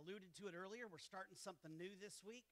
alluded to it earlier, we're starting something new this week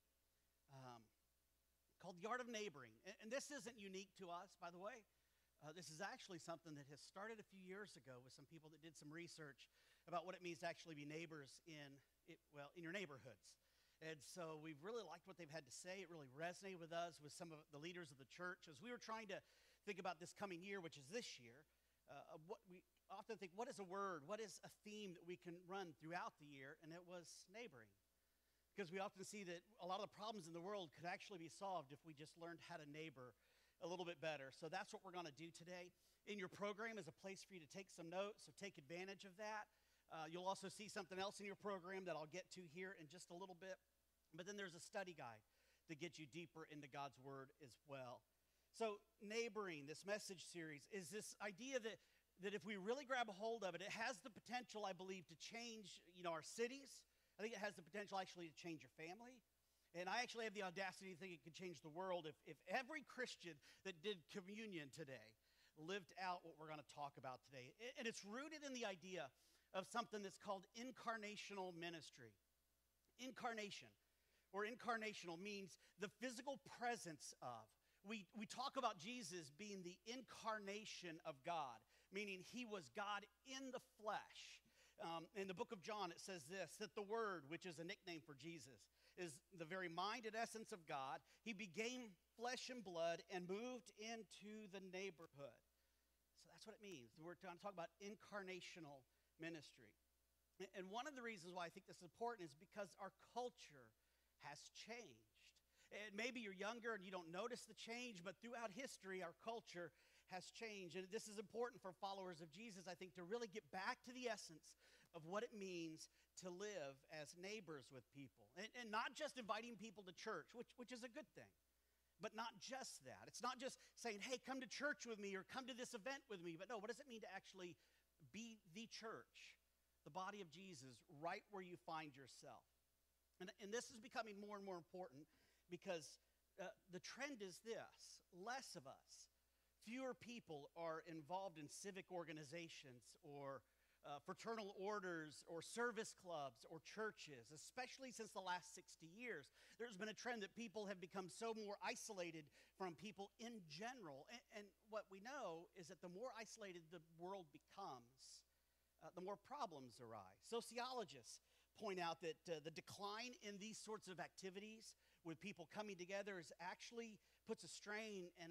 called the Art of Neighboring. And this isn't unique to us, by the way. This is actually something that has started a few years ago with some people that did some research about what it means to actually be neighbors in your neighborhoods. And so we've really liked what they've had to say. It really resonated with us, with some of the leaders of the church. As we were trying to think about this coming year, which is this year, what we often think, what is a word? What is a theme that we can run throughout the year? And it was neighboring. Because we often see that a lot of the problems in the world could actually be solved if we just learned how to neighbor a little bit better. So that's what we're going to do today. In your program is a place for you to take some notes, so take advantage of that. You'll also see something else in your program that I'll get to here in just a little bit. But then there's a study guide that gets you deeper into God's Word as well. So neighboring, this message series, is this idea that if we really grab a hold of it, it has the potential, I believe, to change, our cities. I think it has the potential actually to change your family. And I actually have the audacity to think it could change the world if every Christian that did communion today lived out what we're going to talk about today. And it's rooted in the idea of something that's called incarnational ministry. Incarnation, or incarnational, means the physical presence of. We talk about Jesus being the incarnation of God, meaning he was God in the flesh. In the book of John, it says this, that the Word, which is a nickname for Jesus, is the very mind and essence of God. He became flesh and blood and moved into the neighborhood. So that's what it means. We're going to talk about incarnational ministry. And one of the reasons why I think this is important is because our culture has changed. And maybe you're younger and you don't notice the change, but throughout history, our culture has changed. And this is important for followers of Jesus, I think, to really get back to the essence of what it means to live as neighbors with people. And not just inviting people to church, which is a good thing, but not just that. It's not just saying, hey, come to church with me or come to this event with me. But no, what does it mean to actually be the church, the body of Jesus, right where you find yourself? And this is becoming more and more important because the trend is this: less of us, fewer people are involved in civic organizations or fraternal orders or service clubs or churches, especially since the last 60 years. There's been a trend that people have become so more isolated from people in general. And what we know is that the more isolated the world becomes, the more problems arise. Sociologists point out that the decline in these sorts of activities with people coming together is actually puts a strain and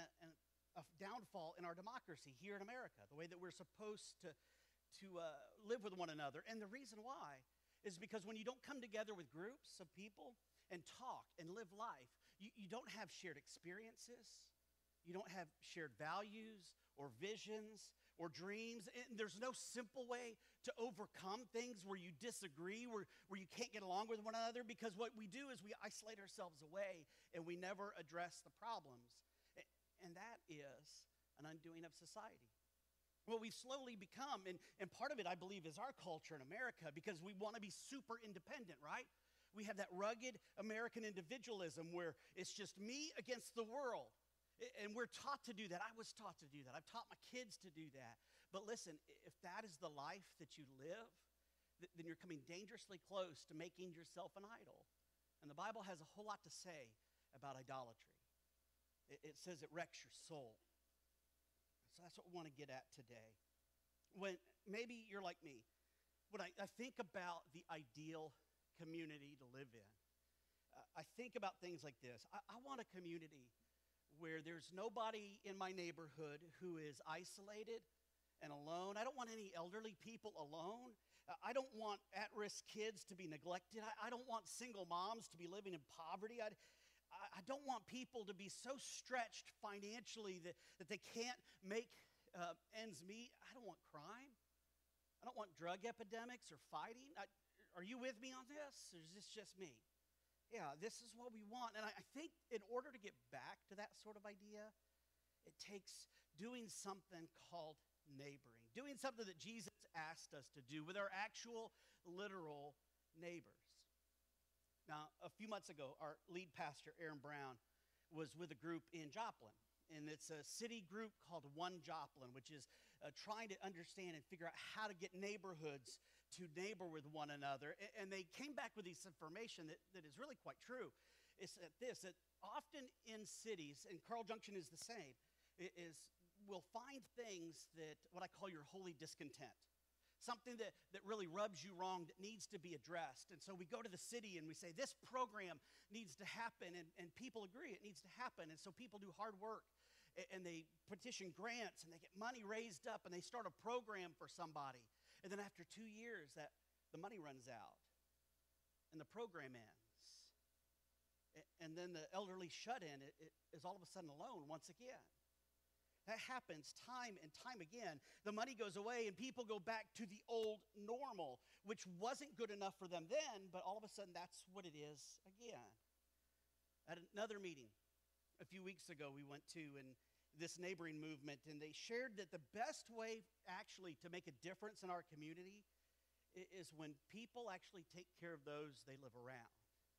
a downfall in our democracy here in America, the way that we're supposed to live with one another. And the reason why is because when you don't come together with groups of people and talk and live life, you don't have shared experiences. You don't have shared values or visions or dreams. And there's no simple way to overcome things where you disagree, where you can't get along with one another, because what we do is we isolate ourselves away and we never address the problems. And that is an undoing of society. What we've slowly become, and part of it, I believe, is our culture in America, because we want to be super independent, right? We have that rugged American individualism where it's just me against the world. And we're taught to do that. I was taught to do that. I've taught my kids to do that. But listen, if that is the life that you live, then you're coming dangerously close to making yourself an idol. And the Bible has a whole lot to say about idolatry. It says it wrecks your soul. So that's what we want to get at today. When maybe you're like me, when I think about the ideal community to live in, I think about things like this. I want a community where there's nobody in my neighborhood who is isolated and alone. I don't want any elderly people alone. I don't want at-risk kids to be neglected. I don't want single moms to be living in poverty. I don't want people to be so stretched financially that they can't make ends meet. I don't want crime. I don't want drug epidemics or fighting. Are you with me on this, or is this just me? Yeah, this is what we want. And I think in order to get back to that sort of idea, it takes doing something called neighboring, doing something that Jesus asked us to do with our actual, literal neighbors. Now, a few months ago, our lead pastor, Aaron Brown, was with a group in Joplin. And it's a city group called One Joplin, which is trying to understand and figure out how to get neighborhoods to neighbor with one another. And they came back with this information that is really quite true. It's that often in cities, and Carl Junction is the same, we'll find things that what I call your holy discontent. Something that really rubs you wrong that needs to be addressed. And so we go to the city and we say, this program needs to happen, and people agree it needs to happen. And so people do hard work, and they petition grants, and they get money raised up, and they start a program for somebody. And then after 2 years, the money runs out, and the program ends. And then the elderly shut-in is all of a sudden alone once again. That happens time and time again. The money goes away and people go back to the old normal, which wasn't good enough for them then, but all of a sudden that's what it is again. At another meeting a few weeks ago we went to, and this neighboring movement, and they shared that the best way actually to make a difference in our community is when people actually take care of those they live around.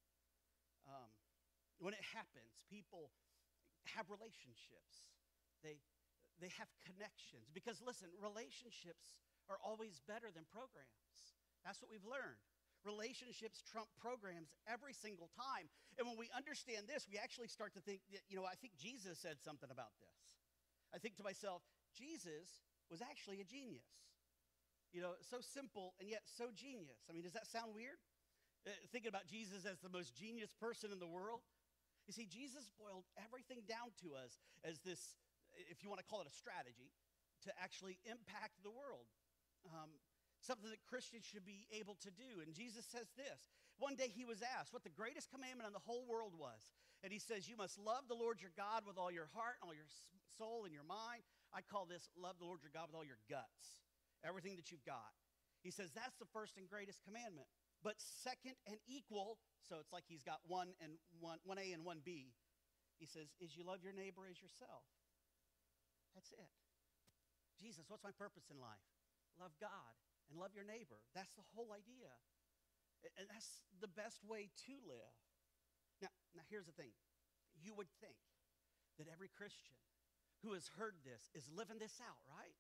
When it happens, people have relationships. They have connections. Because listen, relationships are always better than programs. That's what we've learned. Relationships trump programs every single time. And when we understand this, we actually start to think that, I think Jesus said something about this. I think to myself, Jesus was actually a genius. So simple and yet so genius. I mean, does that sound weird? Thinking about Jesus as the most genius person in the world? You see, Jesus boiled everything down to us as this, if you want to call it a strategy, to actually impact the world. Something that Christians should be able to do. And Jesus says this. One day he was asked what the greatest commandment in the whole world was. And he says, you must love the Lord your God with all your heart, all your soul, and your mind. I call this love the Lord your God with all your guts. Everything that you've got. He says that's the first and greatest commandment. But second and equal, so it's like he's got one A and one B. He says, is you love your neighbor as yourself. That's it. Jesus, what's my purpose in life? Love God and love your neighbor. That's the whole idea. And that's the best way to live. Now here's the thing. You would think that every Christian who has heard this is living this out, right?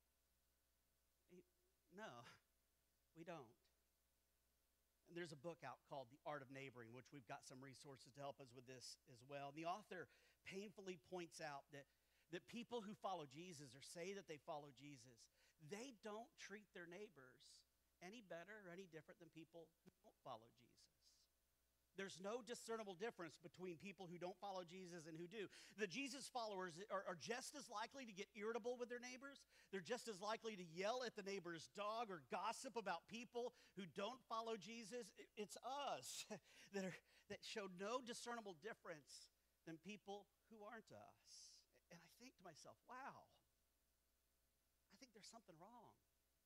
No, we don't. And there's a book out called The Art of Neighboring, which we've got some resources to help us with this as well. And the author painfully points out that people who follow Jesus or say that they follow Jesus, they don't treat their neighbors any better or any different than people who don't follow Jesus. There's no discernible difference between people who don't follow Jesus and who do. The Jesus followers are just as likely to get irritable with their neighbors. They're just as likely to yell at the neighbor's dog or gossip about people who don't follow Jesus. It's us that show no discernible difference than people who aren't us. And I think to myself, wow, I think there's something wrong.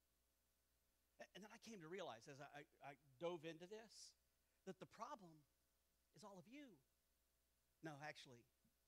And then I came to realize as I dove into this, that the problem is all of you. No, actually,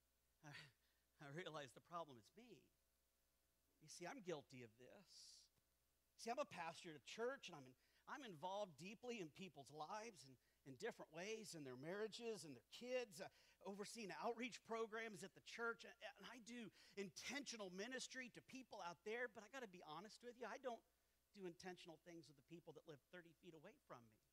I realized the problem is me. You see, I'm guilty of this. See, I'm a pastor at a church, and I'm involved deeply in people's lives and in different ways, in their marriages and their kids, overseeing outreach programs at the church, and I do intentional ministry to people out there, but I got to be honest with you, I don't do intentional things with the people that live 30 feet away from me.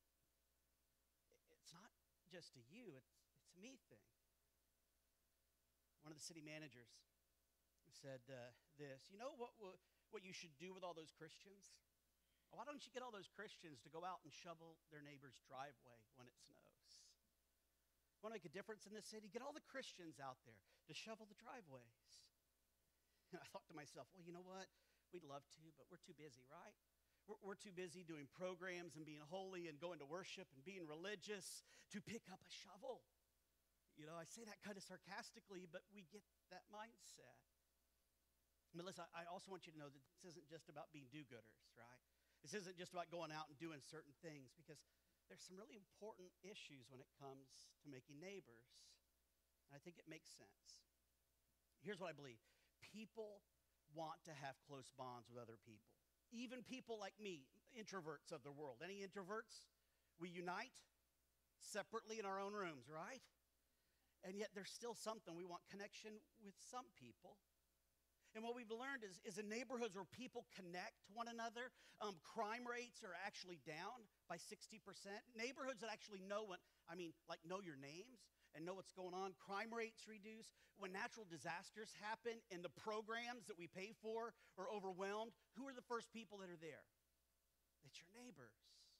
It's not just a you, it's a me thing. One of the city managers said this, you know what you should do with all those Christians? Why don't you get all those Christians to go out and shovel their neighbor's driveway when it snows? Want to make a difference in this city? Get all the Christians out there to shovel the driveways. And I thought to myself, well, you know what? We'd love to, but we're too busy, right? We're too busy doing programs and being holy and going to worship and being religious to pick up a shovel. I say that kind of sarcastically, but we get that mindset. But listen, I also want you to know that this isn't just about being do-gooders, right? This isn't just about going out and doing certain things, because there's some really important issues when it comes to making neighbors. And I think it makes sense. Here's what I believe. People want to have close bonds with other people. Even people like me, introverts of the world. Any introverts? We unite separately in our own rooms, right? And yet there's still something. We want connection with some people. And what we've learned is in neighborhoods where people connect to one another, crime rates are actually down by 60%. Neighborhoods that actually know know your names and know what's going on, crime rates reduce. When natural disasters happen and the programs that we pay for are overwhelmed, who are the first people that are there? It's your neighbors.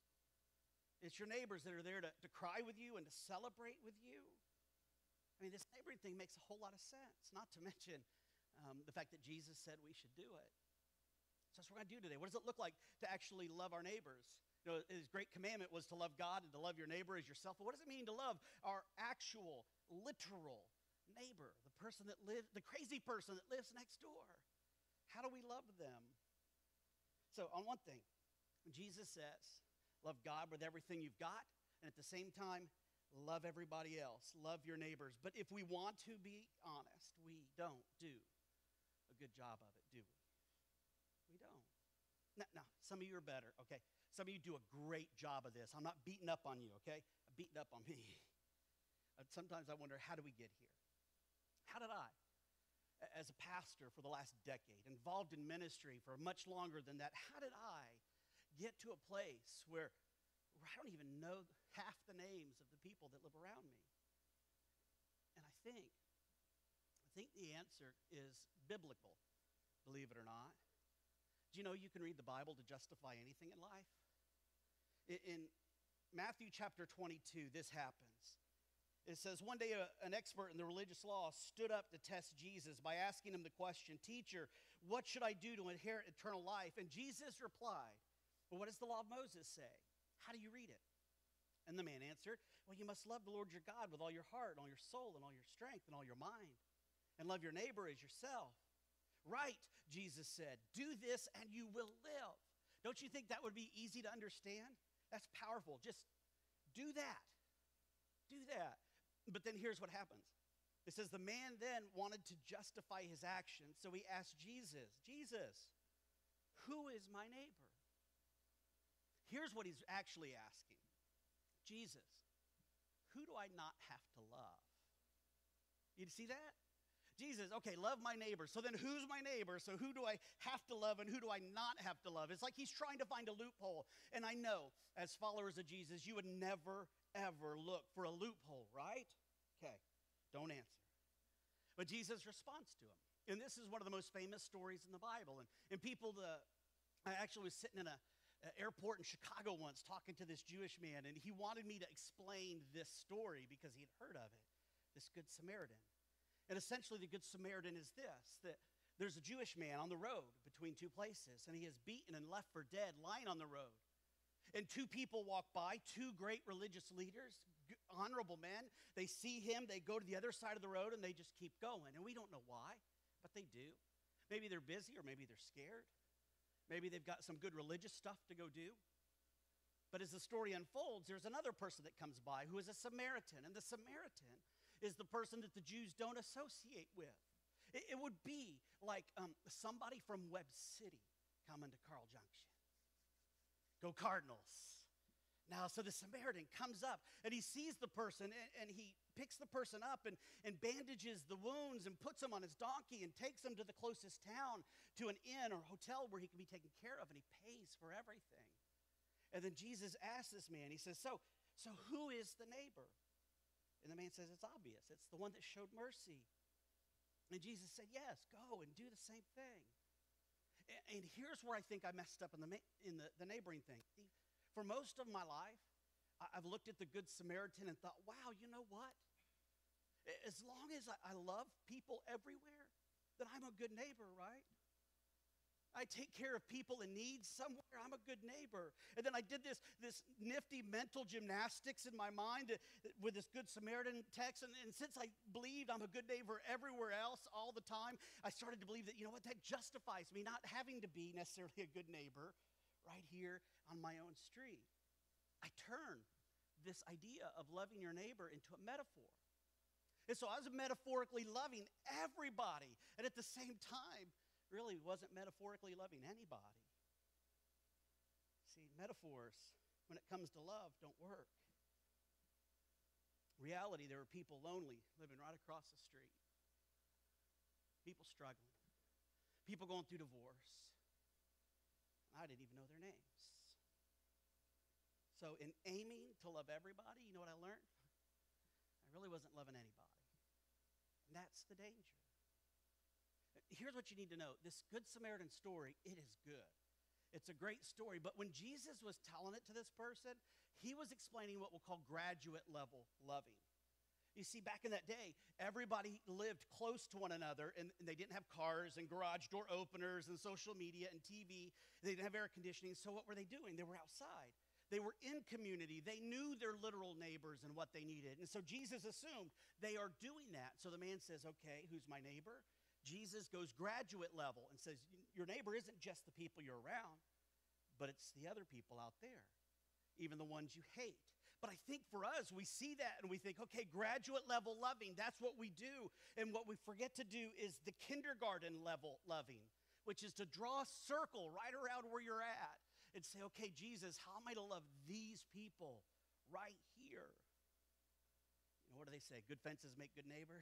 It's your neighbors that are there to cry with you and to celebrate with you. I mean, this neighboring thing makes a whole lot of sense, not to mention the fact that Jesus said we should do it. So that's what we're going to do today. What does it look like to actually love our neighbors? You know, his great commandment was to love God and to love your neighbor as yourself. But what does it mean to love our actual, literal neighbor, the person that lives, the crazy person that lives next door? How do we love them? So on one thing, Jesus says, love God with everything you've got, and at the same time, love everybody else. Love your neighbors. But if we want to be honest, we don't do a good job of it, do we? We don't. Now, some of you are better, okay? Some of you do a great job of this. I'm not beating up on you, okay? I'm beating up on me. Sometimes I wonder, how do we get here? How did I, as a pastor for the last decade, involved in ministry for much longer than that, how did I get to a place where I don't even know half the names of the people that live around me? And I think the answer is biblical, believe it or not. Do you know you can read the Bible to justify anything in life? In Matthew chapter 22, this happens. It says, one day an expert in the religious law stood up to test Jesus by asking him the question, "Teacher, what should I do to inherit eternal life?" And Jesus replied, "Well, what does the law of Moses say? How do you read it?" And the man answered, "Well, you must love the Lord your God with all your heart and all your soul and all your strength and all your mind, and love your neighbor as yourself." "Right," Jesus said, "do this and you will live." Don't you think that would be easy to understand? That's powerful. Just do that. Do that. But then here's what happens. It says the man then wanted to justify his actions, so he asked Jesus, "Who is my neighbor?" Here's what he's actually asking. Jesus, who do I not have to love? You see that? Jesus, okay, love my neighbor. So then who's my neighbor? So who do I have to love and who do I not have to love? It's like he's trying to find a loophole. And I know, as followers of Jesus, you would never, ever look for a loophole, right? Okay, don't answer. But Jesus responds to him. And this is one of the most famous stories in the Bible. And people, I actually was sitting in an airport in Chicago once talking to this Jewish man, and he wanted me to explain this story because he had heard of it, this Good Samaritan. And essentially the Good Samaritan is this, that there's a Jewish man on the road between two places, and he is beaten and left for dead, lying on the road. And two people walk by, two great religious leaders, honorable men. They see him, they go to the other side of the road, and they just keep going. And we don't know why, but they do. Maybe they're busy, or maybe they're scared. Maybe they've got some good religious stuff to go do. But as the story unfolds, there's another person that comes by who is a Samaritan. And the Samaritan is the person that the Jews don't associate with. It would be like somebody from Webb City coming to Carl Junction. Go Cardinals. Now, so the Samaritan comes up and he sees the person and he picks the person up and bandages the wounds and puts him on his donkey and takes him to the closest town, to an inn or hotel where he can be taken care of, and he pays for everything. And then Jesus asks this man, he says, so who is the neighbor? And the man says, it's obvious. It's the one that showed mercy. And Jesus said, yes, go and do the same thing. And here's where I think I messed up in the neighboring thing. For most of my life, I've looked at the Good Samaritan and thought, wow, you know what? As long as I love people everywhere, then I'm a good neighbor, right? I take care of people in need somewhere. I'm a good neighbor. And then I did this nifty mental gymnastics in my mind with this Good Samaritan text. And since I believed I'm a good neighbor everywhere else all the time, I started to believe that, you know what, that justifies me not having to be necessarily a good neighbor right here on my own street. I turned this idea of loving your neighbor into a metaphor. And so I was metaphorically loving everybody. And at the same time, really wasn't metaphorically loving anybody. See, metaphors, when it comes to love, don't work. Reality, there are people lonely living right across the street. People struggling. people going through divorce. I didn't even know their names. So in aiming to love everybody, you know what I learned? I really wasn't loving anybody. And that's the danger. Here's what you need to know. This Good Samaritan story, it is good. It's a great story. But when Jesus was telling it to this person, he was explaining what we'll call graduate level loving. You see, back in that day, everybody lived close to one another, and they didn't have cars and garage door openers and social media and TV. They didn't have air conditioning. So what were they doing? They were outside. They were in community. They knew their literal neighbors and what they needed. And so Jesus assumed they are doing that. So the man says, okay, who's my neighbor? Jesus goes graduate level and says, your neighbor isn't just the people you're around, but it's the other people out there, even the ones you hate. But I think for us, we see that and we think, okay, graduate level loving, that's what we do. And what we forget to do is the kindergarten level loving, which is to draw a circle right around where you're at and say, okay, Jesus, how am I to love these people right here? You know, what do they say? Good fences make good neighbors.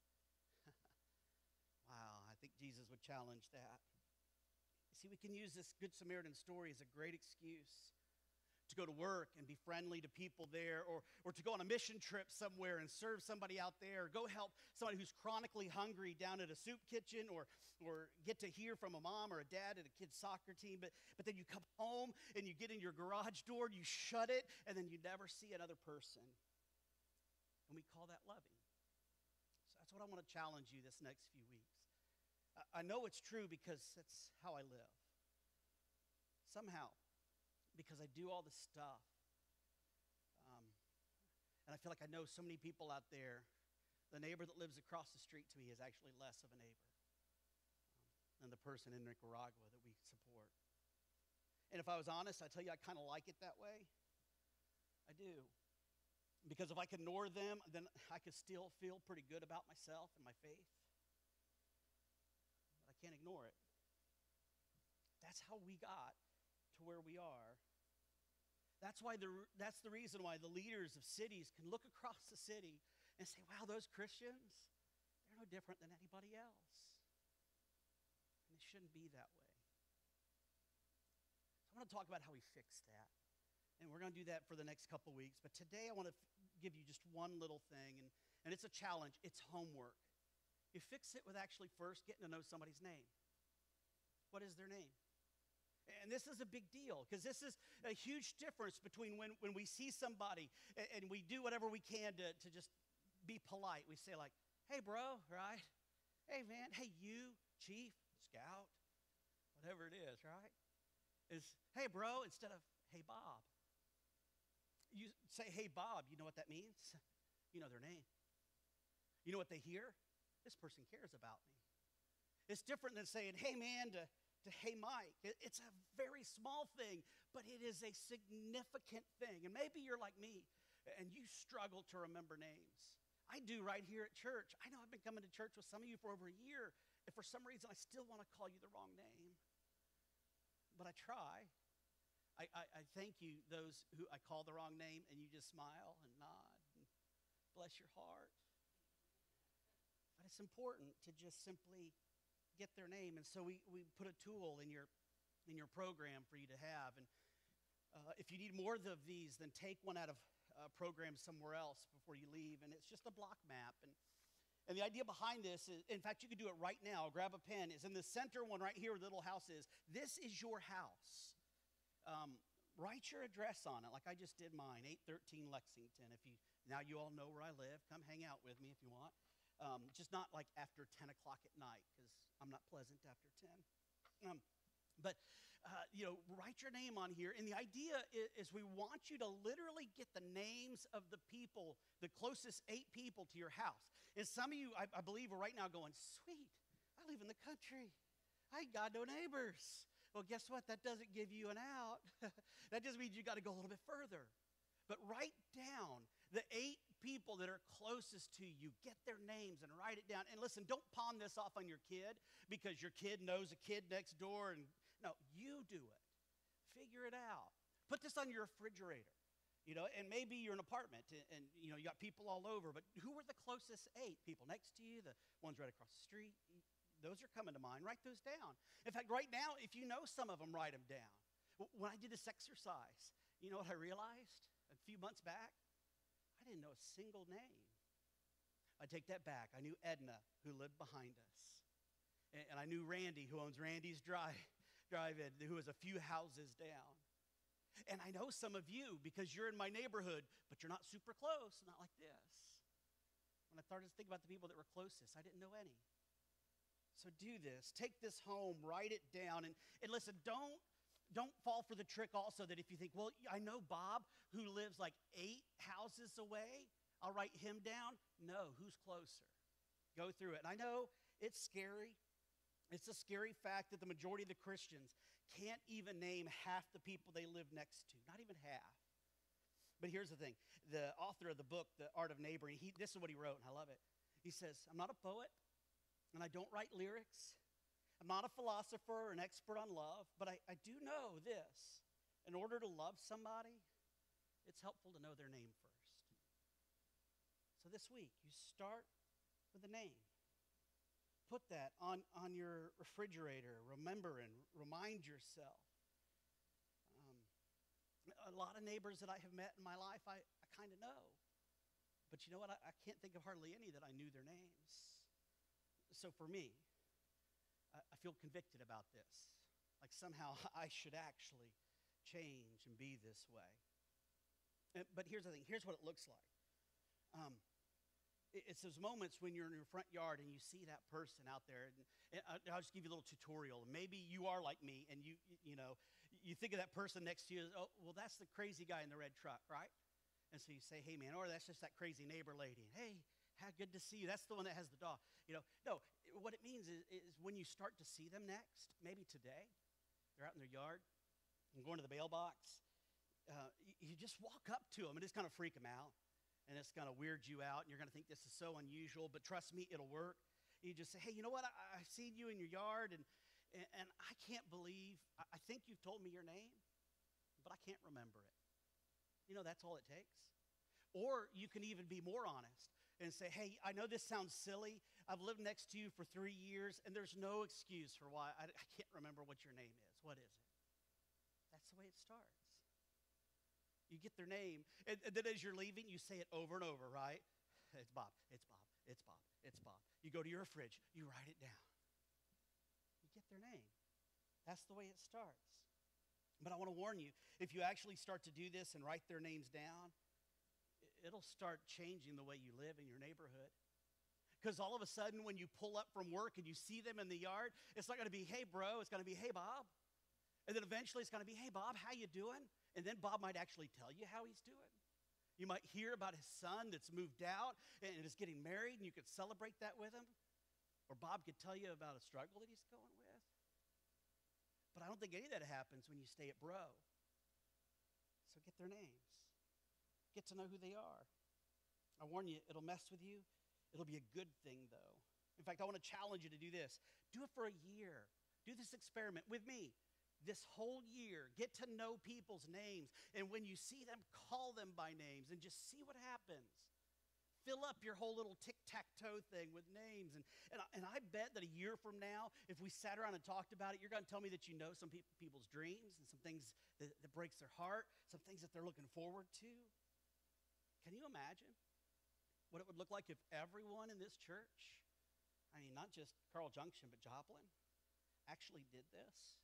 Wow, I think Jesus would challenge that. See, we can use this Good Samaritan story as a great excuse to go to work and be friendly to people there, or to go on a mission trip somewhere and serve somebody out there, or go help somebody who's chronically hungry down at a soup kitchen, or get to hear from a mom or a dad at a kid's soccer team. But then you come home and you get in your garage door, you shut it, and then you never see another person. And we call that loving. So that's what I want to challenge you this next few weeks. I know it's true because that's how I live. Somehow, because I do all this stuff. And I feel like I know so many people out there. The neighbor that lives across the street to me is actually less of a neighbor than the person in Nicaragua that we support. And if I was honest, I tell you, I kind of like it that way. I do. Because if I could ignore them, then I could still feel pretty good about myself and my faith. But I can't ignore it. That's how we got to where we are. That's the reason why the leaders of cities can look across the city and say, wow, those Christians, they're no different than anybody else. And it shouldn't be that way. So I want to talk about how we fix that. And we're going to do that for the next couple weeks. But today I want to give you just one little thing, and it's a challenge. It's homework. You fix it with actually first getting to know somebody's name. What is their name? And this is a big deal, because this is a huge difference between when we see somebody and we do whatever we can to just be polite. We say like, hey, bro, right? Hey, man, hey, you, chief, scout, whatever it is, right? Is, hey, bro, instead of, hey, Bob. You say, hey, Bob, you know what that means? You know their name. You know what they hear? This person cares about me. It's different than saying, hey, man, to hey, Mike. It's a very small thing, but it is a significant thing. And maybe you're like me, and you struggle to remember names. I do right here at church. I know I've been coming to church with some of you for over a year, and for some reason I still want to call you the wrong name. But I try. I thank you, those who I call the wrong name, and you just smile and nod and bless your heart. But it's important to just simply get their name. And so we put a tool in your program for you to have. And if you need more of these, then take one out of program somewhere else before you leave. And it's just a block map. And the idea behind this is, in fact, you can do it right now. Grab a pen. It's in the center one right here where the little house is. This is your house. Write your address on it, like I just did mine, 813 Lexington. Now you all know where I live. Come hang out with me if you want. Just not like after 10 o'clock at night, because I'm not pleasant after 10. But write your name on here. And the idea is we want you to literally get the names of the people, the closest 8 people to your house. And some of you, I believe, are right now going, sweet, I live in the country. I ain't got no neighbors. Well, guess what? That doesn't give you an out. That just means you got to go a little bit further. But write down the 8 people that are closest to you. Get their names and write it down. And listen, don't pawn this off on your kid because your kid knows a kid next door. No, you do it. Figure it out. Put this on your refrigerator. And maybe you're an apartment and you got people all over. But who are the closest 8 people next to you? The ones right across the street? Those are coming to mind. Write those down. In fact, right now, if you know some of them, write them down. When I did this exercise, you know what I realized a few months back? I didn't know a single name. I take that back. I knew Edna, who lived behind us. And I knew Randy, who owns Randy's Drive-In, who was a few houses down. And I know some of you because you're in my neighborhood, but you're not super close, not like this. When I started to think about the people that were closest, I didn't know any. So do this. Take this home, write it down, and listen, don't fall for the trick also that if you think, well, I know Bob who lives like 8 houses away, I'll write him down. No, who's closer? Go through it. And I know it's scary. It's a scary fact that the majority of the Christians can't even name half the people they live next to, not even half. But here's the thing. The author of the book, The Art of Neighboring, this is what he wrote, and I love it. He says, I'm not a poet, and I don't write lyrics. I'm not a philosopher or an expert on love, but I do know this. In order to love somebody, it's helpful to know their name first. So this week, you start with a name. Put that on your refrigerator. Remember and remind yourself. A lot of neighbors that I have met in my life, I kind of know. But you know what? I can't think of hardly any that I knew their names. So for me, I feel convicted about this. Like somehow I should actually change and be this way. But here's the thing. Here's what it looks like. It's those moments when you're in your front yard and you see that person out there. And I'll just give you a little tutorial. Maybe you are like me and you think of that person next to you. Oh, well, that's the crazy guy in the red truck, right? And so you say, hey, man, or that's just that crazy neighbor lady. Hey, how good to see you. That's the one that has the dog. No, what it means is when you start to see them next, maybe today, they're out in their yard and going to the mailbox, you just walk up to them and just kind of freak them out. And it's going to weird you out, and you're going to think this is so unusual, but trust me, it'll work. You just say, hey, you know what? I've seen you in your yard, and I can't believe, I think you've told me your name, but I can't remember it. That's all it takes. Or you can even be more honest and say, hey, I know this sounds silly. I've lived next to you for 3 years, and there's no excuse for why I can't remember what your name is. What is it? That's the way it starts. You get their name, and then as you're leaving, you say it over and over, right? It's Bob, it's Bob, it's Bob, it's Bob. You go to your fridge, you write it down. You get their name. That's the way it starts. But I want to warn you, if you actually start to do this and write their names down, it'll start changing the way you live in your neighborhood. Because all of a sudden, when you pull up from work and you see them in the yard, it's not going to be, hey, bro, it's going to be, hey, Bob. And then eventually it's going to be, hey, Bob, how you doing? And then Bob might actually tell you how he's doing. You might hear about his son that's moved out and is getting married, and you could celebrate that with him. Or Bob could tell you about a struggle that he's going with. But I don't think any of that happens when you stay at Bro. So get their names. Get to know who they are. I warn you, it'll mess with you. It'll be a good thing, though. In fact, I want to challenge you to do this. Do it for a year. Do this experiment with me. This whole year, get to know people's names. And when you see them, call them by names and just see what happens. Fill up your whole little tic-tac-toe thing with names. And I bet that a year from now, if we sat around and talked about it, you're going to tell me that you know some people's dreams and some things that breaks their heart, some things that they're looking forward to. Can you imagine what it would look like if everyone in this church, I mean, not just Carl Junction, but Joplin, actually did this?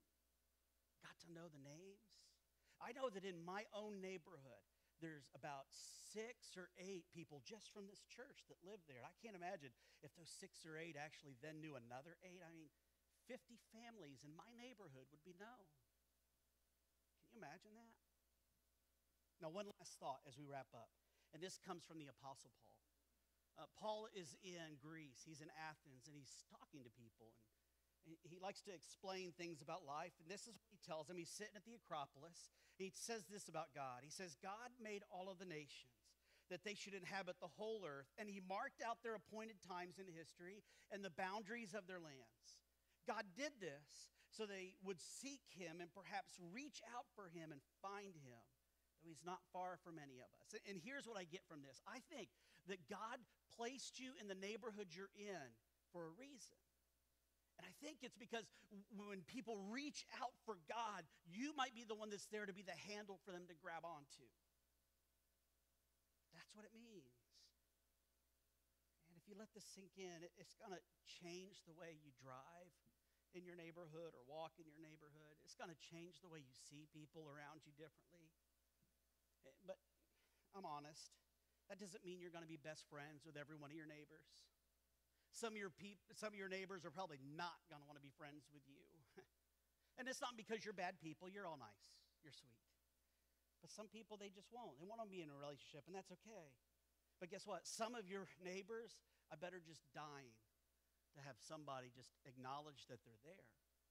Got to know the names. I know that in my own neighborhood, there's about 6 or 8 people just from this church that live there. I can't imagine if those 6 or 8 actually then knew another 8. I mean, 50 families in my neighborhood would be known. Can you imagine that? Now, one last thought as we wrap up, and this comes from the Apostle Paul. Paul is in Greece. He's in Athens, and he's talking to people, and he likes to explain things about life, and this is what he tells them. He's sitting at the Acropolis. He says this about God. He says, God made all of the nations, that they should inhabit the whole earth, and he marked out their appointed times in history and the boundaries of their lands. God did this so they would seek him and perhaps reach out for him and find him, though he's not far from any of us. And here's what I get from this. I think that God placed you in the neighborhood you're in for a reason. And I think it's because when people reach out for God, you might be the one that's there to be the handle for them to grab onto. That's what it means. And if you let this sink in, it's going to change the way you drive in your neighborhood or walk in your neighborhood. It's going to change the way you see people around you differently. But I'm honest, that doesn't mean you're going to be best friends with every one of your neighbors. Some of your neighbors are probably not going to want to be friends with you. And it's not because you're bad people. You're all nice. You're sweet. But some people, they just won't. They want to be in a relationship, and that's okay. But guess what? Some of your neighbors, I bet, are just dying to have somebody just acknowledge that they're there,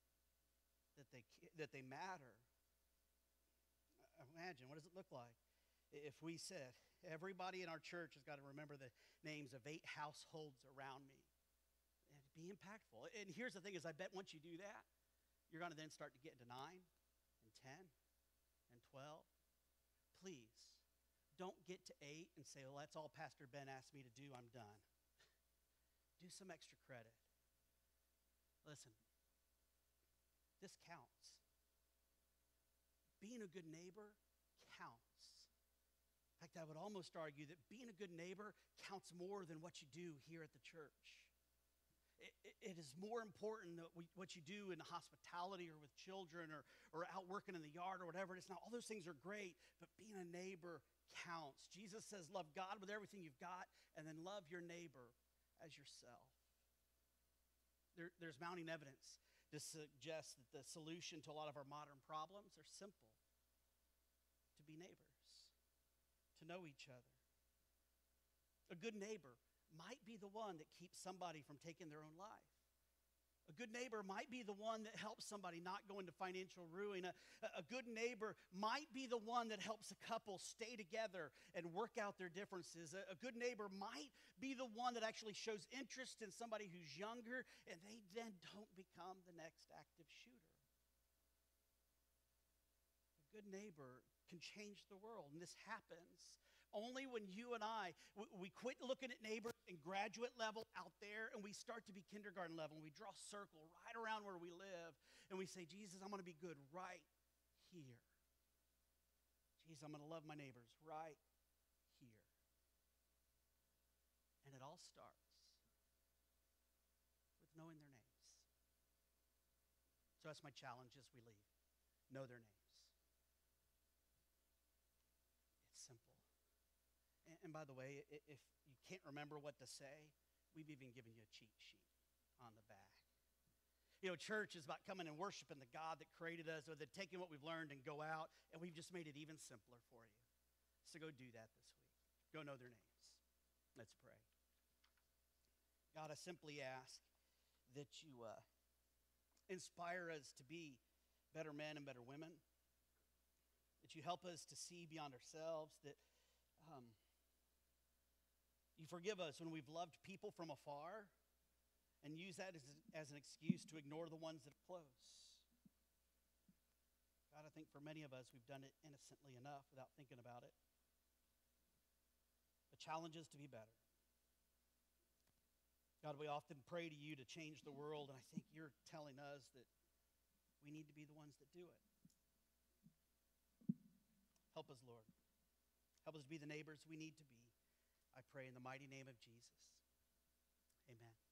that they matter. Imagine, what does it look like if we said, everybody in our church has got to remember the names of 8 households around me? Be impactful. And here's the thing is, I bet once you do that, you're going to then start to get into 9 and 10 and 12. Please, don't get to 8 and say, well, that's all Pastor Ben asked me to do. I'm done. Do some extra credit. Listen, this counts. Being a good neighbor counts. In fact, I would almost argue that being a good neighbor counts more than what you do here at the church. It is more important that what you do in hospitality or with children or out working in the yard or whatever it is. Now, all those things are great, but being a neighbor counts. Jesus says, love God with everything you've got, and then love your neighbor as yourself. There's mounting evidence to suggest that the solution to a lot of our modern problems are simple: to be neighbors, to know each other. A good neighbor might be the one that keeps somebody from taking their own life. A good neighbor might be the one that helps somebody not go into financial ruin. A good neighbor might be the one that helps a couple stay together and work out their differences. A good neighbor might be the one that actually shows interest in somebody who's younger, and they then don't become the next active shooter. A good neighbor can change the world, and this happens only when you and I, we quit looking at neighbors in graduate level out there, and we start to be kindergarten level, and we draw a circle right around where we live, and we say, Jesus, I'm going to be good right here. Jesus, I'm going to love my neighbors right here. And it all starts with knowing their names. So that's my challenge as we leave. Know their names. It's simple. And by the way, if you can't remember what to say, we've even given you a cheat sheet on the back. You know, church is about coming and worshiping the God that created us, or that taking what we've learned and go out, and we've just made it even simpler for you. So go do that this week. Go know their names. Let's pray. God, I simply ask that you inspire us to be better men and better women, that you help us to see beyond ourselves, that you forgive us when we've loved people from afar and use that as an excuse to ignore the ones that are close. God, I think for many of us, we've done it innocently enough without thinking about it. The challenge is to be better. God, we often pray to you to change the world, and I think you're telling us that we need to be the ones that do it. Help us, Lord. Help us to be the neighbors we need to be. I pray in the mighty name of Jesus. Amen.